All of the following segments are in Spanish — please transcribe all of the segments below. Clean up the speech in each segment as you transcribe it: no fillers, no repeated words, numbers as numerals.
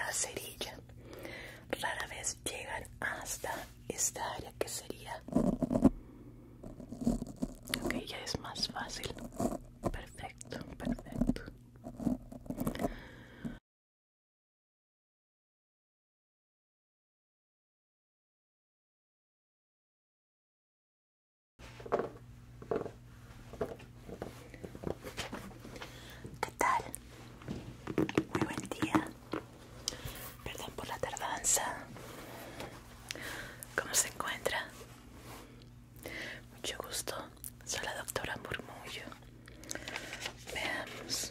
la cerilla. Rara vez llegan hasta esta área que sería. Ok, ya es más fácil. Perfecto, perfecto. ¿Qué tal? Muy buen día. Perdón por la tardanza. ¿Cómo se encuentra? Mucho gusto. Soy la doctora Murmullo. Veamos.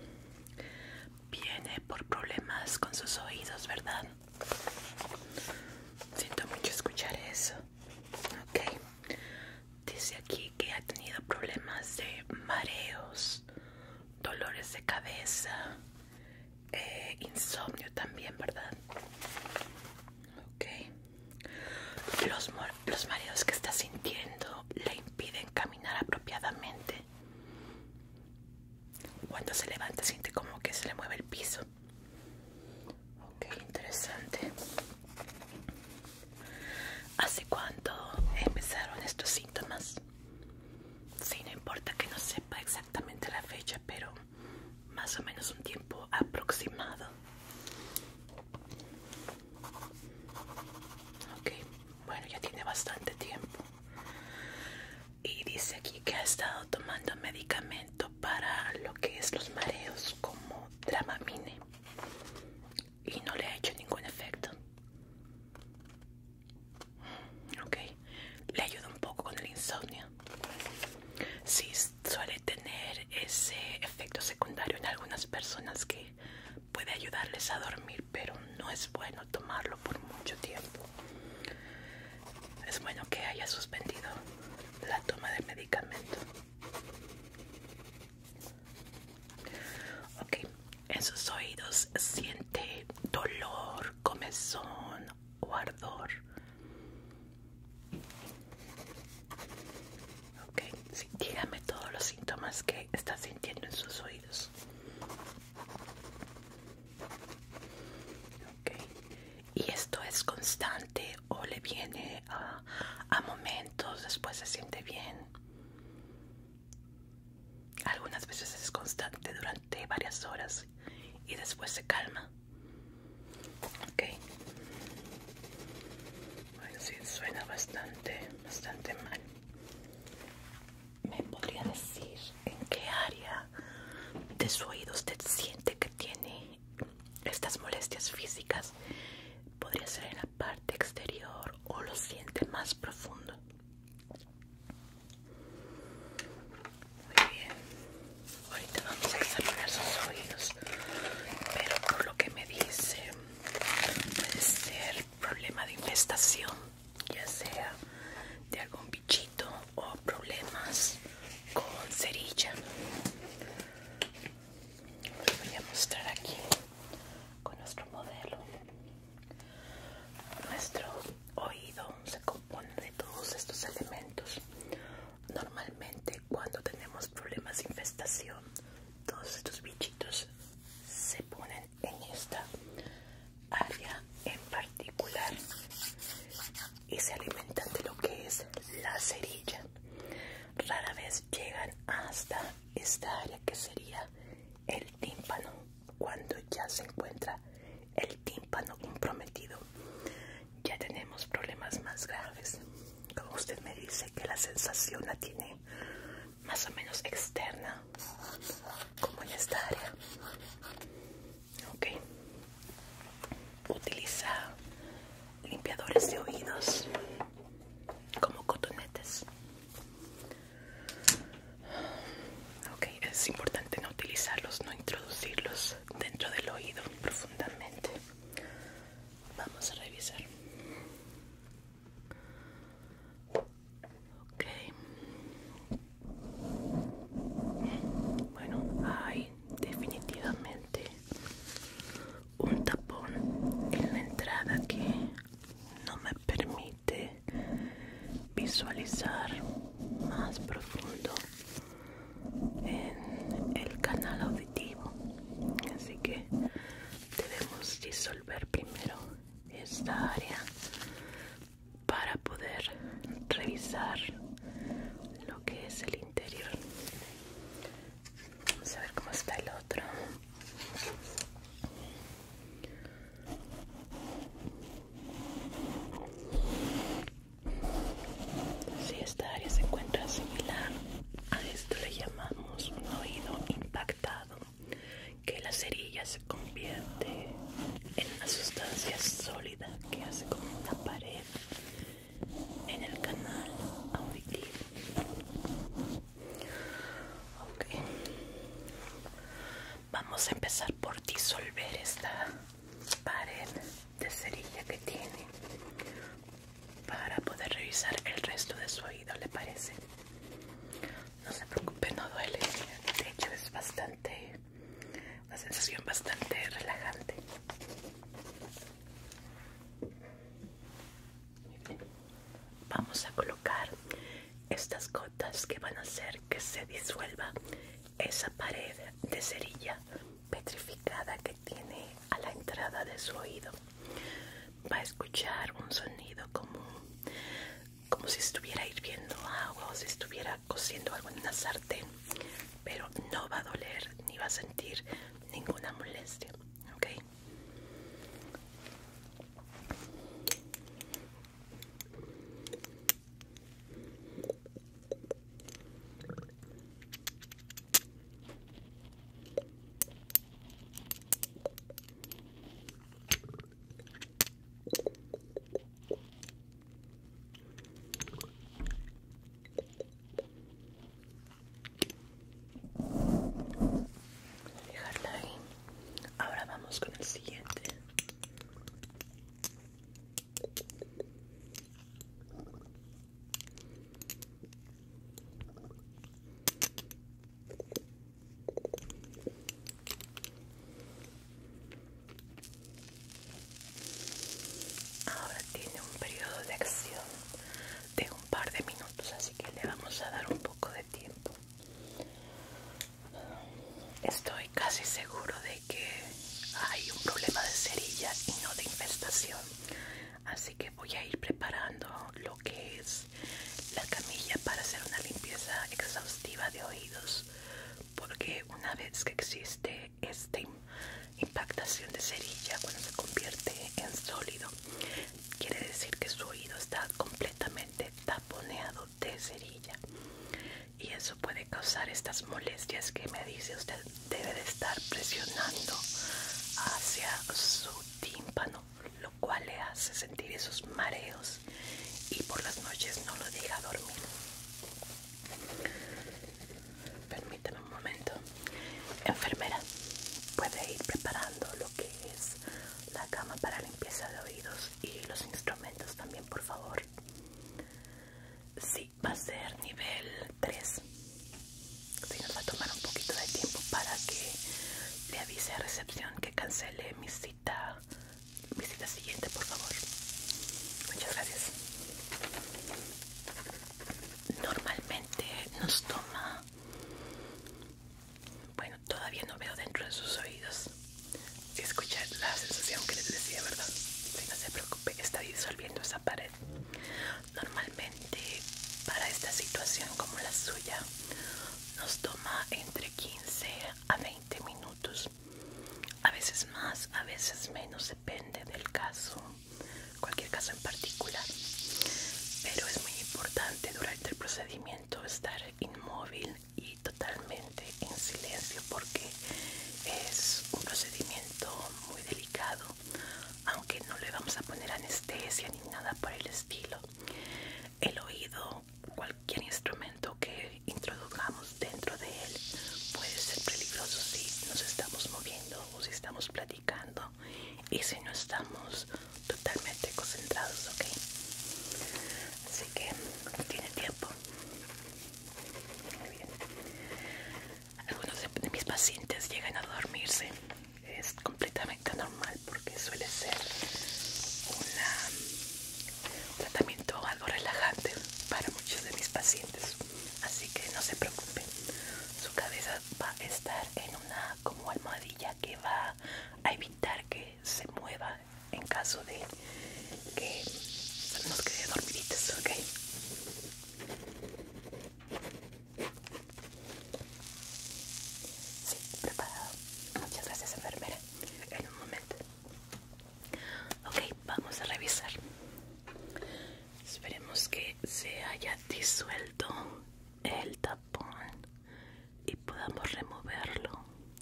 Viene por problemas con sus oídos, ¿verdad? Siento mucho escuchar eso. Ok. Dice aquí que ha tenido problemas de mareos, dolores de cabeza, insomnio también, ¿verdad? Ok. Los mareos que está sintiendo le impiden caminar apropiadamente. Cuando se levanta siente como que se le mueve el piso. Ok, interesante. ¿Hace cuánto empezaron estos síntomas? Sí, no importa que no sepa exactamente la fecha, pero más o menos un tiempo aproximado. Ok, bueno, ya tiene bastante tiempo. Y dice aquí que ha estado tomando medicamento para lo que es los mareos, como Dramamine, y no le ha hecho ningún efecto. Ok, le ayuda un poco con el insomnio. Sí, suele tener ese efecto secundario en algunas personas que puede ayudarles a dormir, pero no es bueno tomarlo por mucho tiempo. Es bueno que haya suspendido la toma de medicamento. Ok, en sus oídos siente dolor, comezón o ardor. Ok, sí, dígame todos los síntomas que está sintiendo en sus oídos. Ok, ¿y esto es constante o le viene a momentos, después se siente bien? Algunas veces es constante durante varias horas y después se calma. Ok. Bueno, sí, suena bastante mal. ¿Me podría decir en qué área de su oído usted siente que tiene estas molestias físicas? ¿Podría ser en la parte exterior o lo siente más profundo? Muy bien. Ahorita vamos a examinar sus oídos, pero por lo que me dice, puede ser problema de infestación, ya sea de algún bichito o problemas con cerilla. Les voy a mostrar aquí con nuestro modelo. Nuestro oído se compone de todos estos elementos. Normalmente cuando tenemos problemas de infestación, todos estos bichitos se ponen en esta área en particular y se alimentan de lo que es la cerilla. Rara vez llegan hasta esta área que sería el tímpano. Cuando ya se encuentra el tímpano comprometido, ya tenemos problemas más graves. Como usted me dice que la sensación la tiene más o menos externa, como en esta área. Ok. Utiliza limpiadores de oídos como cotonetes. Ok, es importante no utilizarlos, no introducirlos dentro del oído profundamente. Vamos a revisar. Ok. Bueno, hay definitivamente disolver primero esta área para poder revisar lo que es el interior. Vamos a ver cómo está el otro. Si esta área se encuentra similar a esto, le llamamos un oído impactado, que la cerilla se convierte en una sustancia sólida que hace como una pared en el canal auditivo. Ok, vamos a empezar por disolver esta pared de cerilla que tiene para poder revisar el resto de su oído, ¿le parece? No se preocupe, no duele. De hecho es una sensación bastante relajante. Muy bien. Vamos a colocar estas gotas que van a hacer que se disuelva esa pared de cerilla petrificada que tiene a la entrada de su oído. Va a escuchar un sonido como si estuviera hirviendo agua o si estuviera cociendo algo en una sartén, pero no va a doler ni va a sentir ninguna molestia, ¿ok? Dejarla ahí. Ahora vamos con el siguiente. Ahora tiene un periodo de acción de un par de minutos, así que le vamos a dar un poco de tiempo. Estoy casi seguro de que hay un problema de cerilla y no de infestación, así que voy a ir preparando lo que es la camilla para hacer una limpieza exhaustiva de oídos, porque una vez que existe esta impactación de cerilla, cuando se convierte en sólido, quiere decir que su oído está completamente taponeado de cerilla, y eso puede causar estas molestias que me dice usted. Debe de estar presionando hacia su tímpano, lo cual le hace sentir esos mareos y por las noches no lo deja dormir. Permítame un momento. Enfermera, puede ir preparando lo que es la cama para limpieza de oídos y los instrumentos también, por favor. Sí, va a ser nivel 3. Sí, nos va a tomar un poquito de tiempo para que le avise a recepción que cancele mi cita siguiente, por favor. Muchas gracias. Normalmente nos toma... Bueno, todavía no veo dentro de sus oídos. Si escucha la sensación que les decía, ¿verdad? Sí, no se preocupe, está disolviendo esa pared. Normalmente para esta situación como la suya nos toma entre 15 a 20 minutos. A veces más, a veces menos, depende del caso, cualquier caso en particular. Pero es muy importante durante el procedimiento estar inmóvil y totalmente en silencio, porque es un procedimiento muy delicado, aunque no le vamos a poner anestesia ni nada por el estilo. El oído, cualquier instrumento que introduzcamos dentro de él, puede ser peligroso si nos estamos moviendo o si estamos platicando y si no estamos totalmente concentrados, ¿ok? Así que tiene tiempo. Muy bien. Algunos de mis pacientes llegan a dormirse. Es completamente normal porque suele ser un tratamiento algo relajante para muchos de mis pacientes. Así que no se preocupen. Su cabeza va a estar en una como almohadilla que va a evitar que se mueva caso de que nos quede dormiditos, ¿ok? Sí, preparado. Muchas gracias, enfermera. En un momento. Ok, vamos a revisar. Esperemos que se haya disuelto el tapón y podamos removerlo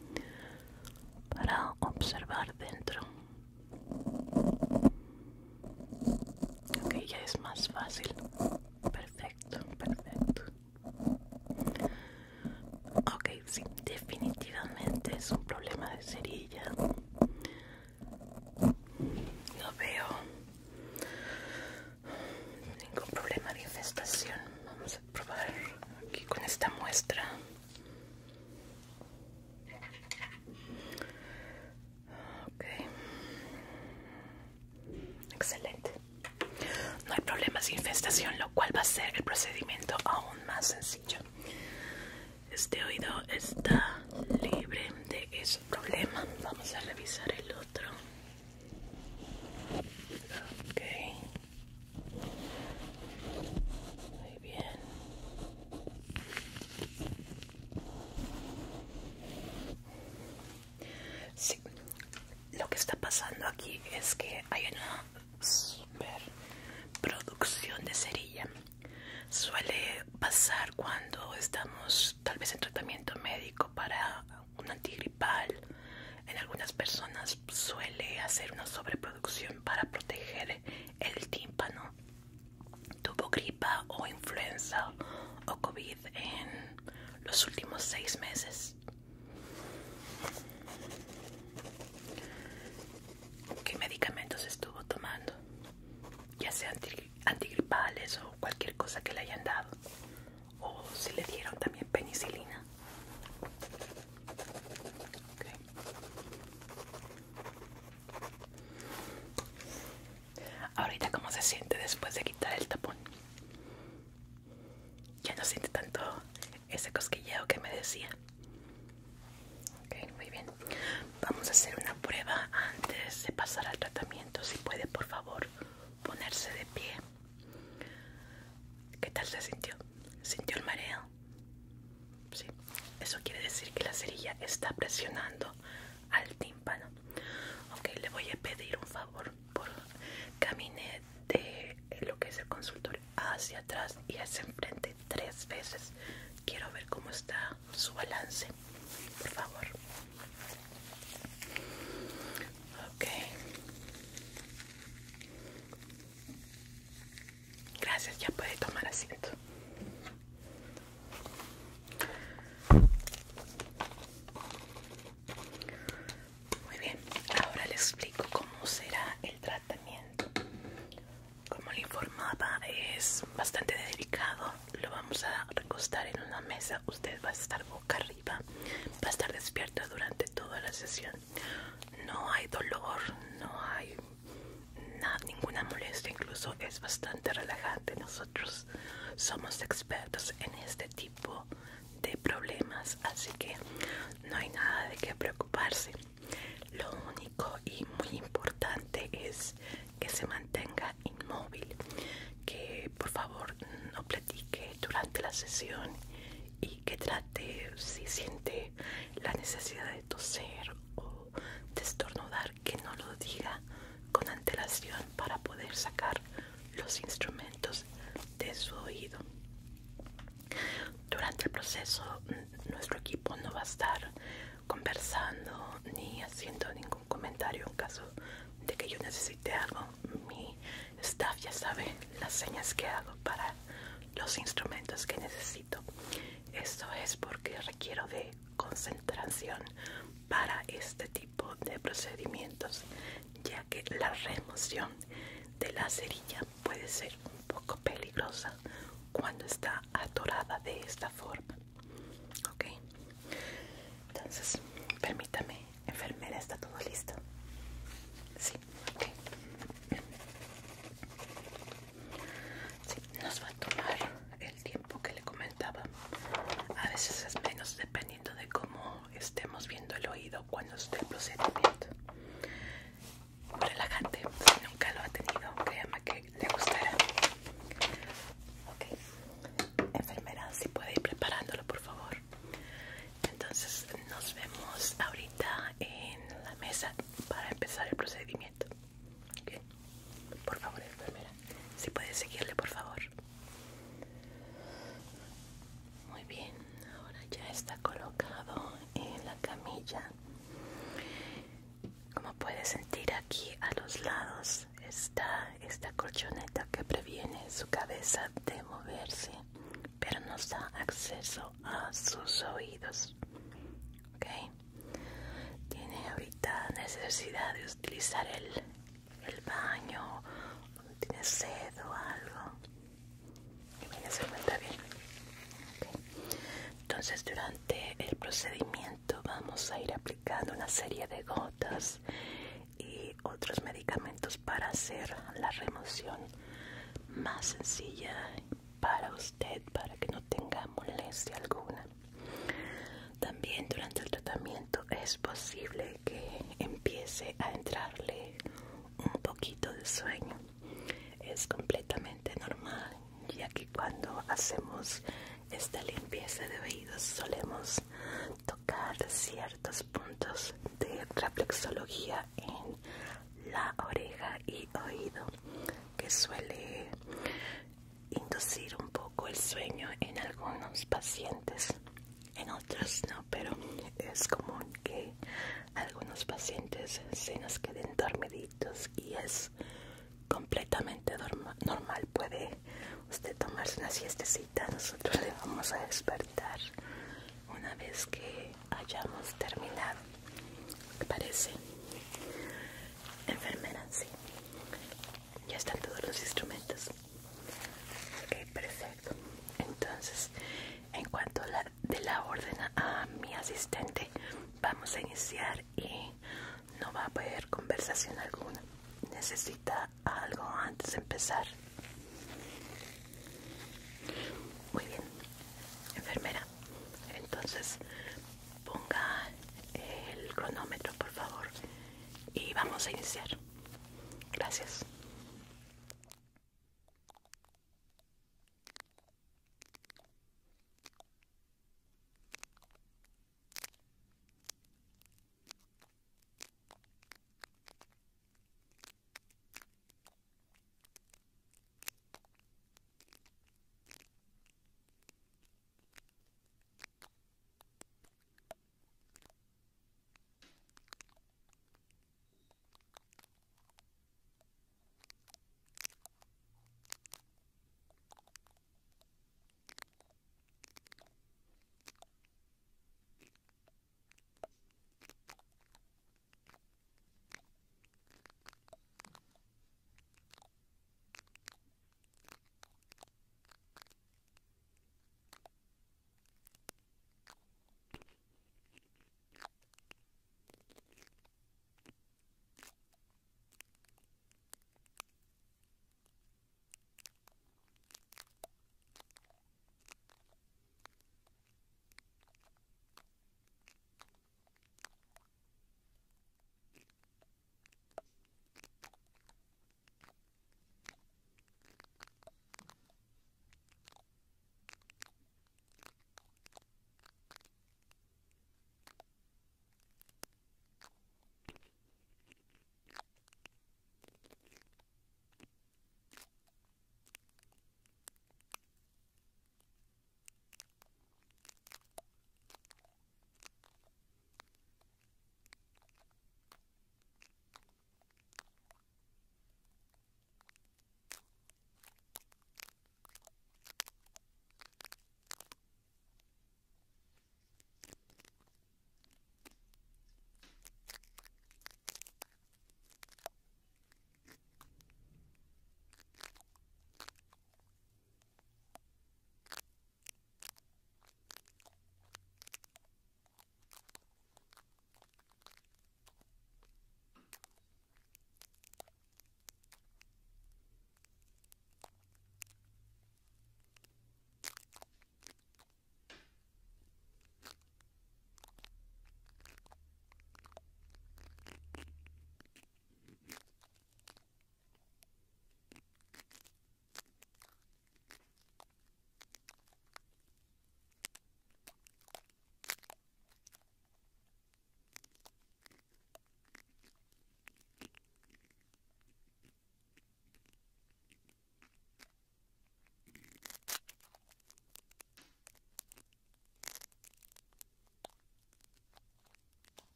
para observar dentro. Ok, ya es más fácil. Perfecto, perfecto. Ok, sí, definitivamente es un problema de cerilla. No veo ningún problema de infestación. Vamos a probar aquí con esta muestra. Ok. Excelente. No hay problemas de infestación, lo cual va a ser el procedimiento aún más sencillo. Este oído está libre de ese problema. Vamos a revisar el otro. Ok. Muy bien. Sí. Lo que está pasando aquí es que hay una superproducción de cerilla. Suele pasar cuando estamos tal vez en tratamiento médico para un antigripal. En algunas personas suele hacer una sobreproducción para proteger el tímpano. Tuvo gripa o influenza o COVID en los últimos 6 meses. ¿Qué medicamentos estuvo tomando? Ya sea antigripales o cualquier cosa que le hayan dado. O si le dieron también penicilina. Okay. Ahorita, ¿cómo se siente después de quitar el tapón? Ya no siente tanto ese cosquilleo que me decía. Ok, muy bien. Vamos a hacer una prueba antes de pasar al tratamiento. Si puede, por favor, ponerse de pie. ¿Qué tal se sintió? ¿Sintió el mareo? Sí. Eso quiere decir que la cerilla está presionando al tímpano. Ok, le voy a pedir un favor. Camine de lo que es el consultorio hacia atrás y hacia enfrente 3 veces. Quiero ver cómo está su balance, por favor. Ok. Gracias, ya puede tomar asiento. Muy bien, ahora le explico cómo será el tratamiento. Como le informaba, es bastante delicado. Lo vamos a recostar en una mesa. Usted va a estar boca arriba. Va a estar despierto durante toda la sesión. No hay dolor, no hay ninguna molestia. Incluso es bastante relajante. Nosotros somos expertos en este tipo de problemas, así que no hay nada de qué preocuparse. Lo único y muy importante es que se mantenga inmóvil, que por favor no platique durante la sesión y que trate, si siente la necesidad de toser o de estornudar, que no lo diga con antelación para poder sacar los instrumentos de su oído. Durante el proceso, nuestro equipo no va a estar conversando ni haciendo ningún comentario en caso de que yo necesite algo. Mi staff ya sabe las señas que hago para los instrumentos que necesito. Esto es porque requiero de concentración para este tipo de procedimientos, ya que la remoción de la cerilla puede ser un poco peligrosa cuando está atorada de esta forma. Ok, entonces permítame, enfermera, ¿está todo listo? Sí, ok. Sí, nos va a tomar el tiempo que le comentaba. A veces es menos dependiendo de cómo estemos viendo el oído cuando esté el procedimiento. Relajante, empezar el procedimiento. ¿Okay? Por favor, enfermera, si puede seguirle, por favor. Muy bien, ahora ya está colocado en la camilla. Como puede sentir, aquí a los lados está esta colchoneta que previene su cabeza de moverse, pero nos da acceso a sus oídos. ¿Okay? Tiene ahorita necesidad de utilizar el baño, tiene sed o algo. Y bien, se encuentra bien. Okay. Entonces, durante el procedimiento vamos a ir aplicando una serie de gotas y otros medicamentos para hacer la remoción más sencilla para usted, para que no tenga molestia alguna. También durante el tratamiento es posible que empiece a entrarle un poquito de sueño. Es completamente normal, ya que cuando hacemos esta limpieza de oídos solemos tocar ciertos puntos de reflexología en la oreja y oído, que suele inducir un poco el sueño en algunos pacientes. En otros no, pero es común que algunos pacientes se nos queden dormiditos y es completamente normal. Puede usted tomarse una siestecita, nosotros le vamos a despertar una vez que hayamos terminado. ¿Qué parece? Enfermera, sí. Ya están todos los instrumentos. Ok, perfecto. Entonces, en cuanto de la orden a mi asistente, vamos a iniciar y no va a haber conversación alguna. ¿Necesita algo antes de empezar? Muy bien, enfermera. Entonces, ponga el cronómetro, por favor, y vamos a iniciar. Gracias.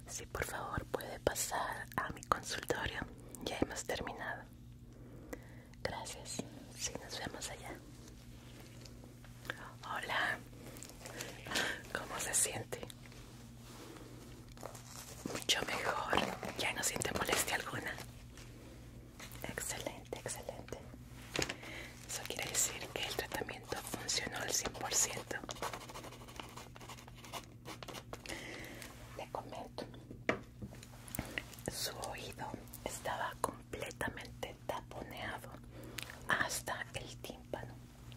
Si por favor puede pasar a mi consultorio, ya hemos terminado. Gracias. Sí, nos vemos allá. Hola. ¿Cómo se siente? Mucho mejor. Ya no siente molestia alguna. Excelente, excelente. Eso quiere decir que el tratamiento funcionó al 100%. Le comento. Su oído estaba completamente taponeado hasta el tímpano,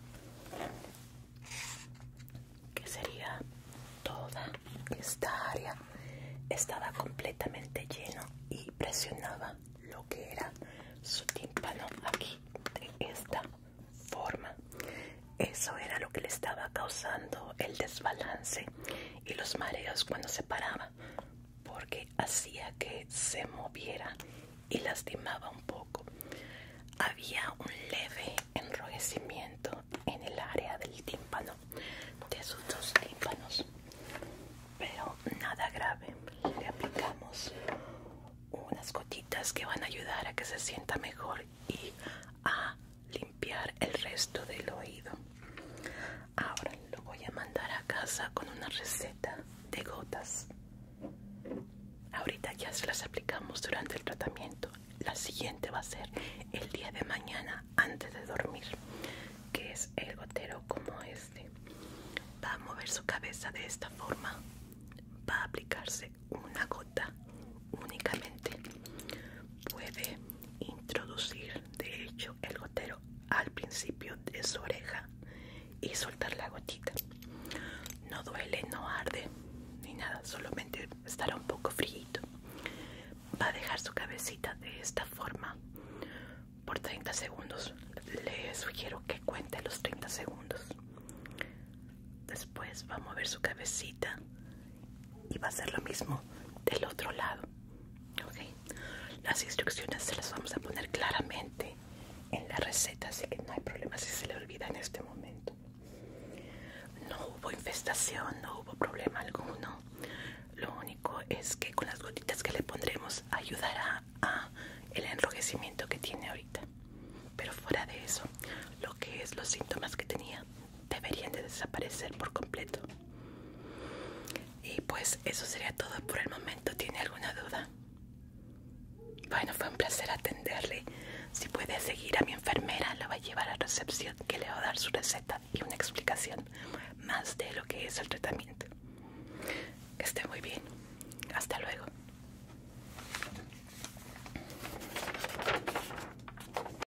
que sería toda esta área. Estaba completamente lleno y presionaba lo que era su tímpano aquí, de esta forma. Eso era lo que le estaba causando el desbalance y los mareos cuando se paraba, porque hacía que se moviera y lastimaba un poco. Había un leve enrojecimiento en el área del tímpano, de sus dos tímpanos, pero nada grave. Le aplicamos unas gotitas que van a ayudar a que se sienta mejor y a limpiar el resto del oído. Ahora lo voy a mandar a casa con una receta de gotas. Ahorita ya se las aplicamos durante el tratamiento. La siguiente va a ser el día de mañana antes de dormir, que es el gotero como este. Va a mover su cabeza de esta forma. Va a aplicarse una gota únicamente. Puede introducir, de hecho, el gotero al principio de su oreja y soltar la gotita. No duele, no arde ni nada, solamente estará un poco frío. Va a dejar su cabecita de esta forma por 30 segundos. Le sugiero que cuente los 30 segundos. Después va a mover su cabecita y va a hacer lo mismo del otro lado. ¿Okay? Las instrucciones se las vamos a poner claramente en la receta, así que no hay problema si se le olvida en este momento. No hubo infestación, no hubo problema alguno. Lo único es que con las gotitas que le pondremos ayudará a el enrojecimiento que tiene ahorita. Pero fuera de eso, lo que es los síntomas que tenía deberían de desaparecer por completo. Y pues eso sería todo por el momento. ¿Tiene alguna duda? Bueno, fue un placer atenderle. Si puede seguir a mi enfermera, la va a llevar a recepción, que le va a dar su receta y una explicación más de lo que es el tratamiento. Que esté muy bien.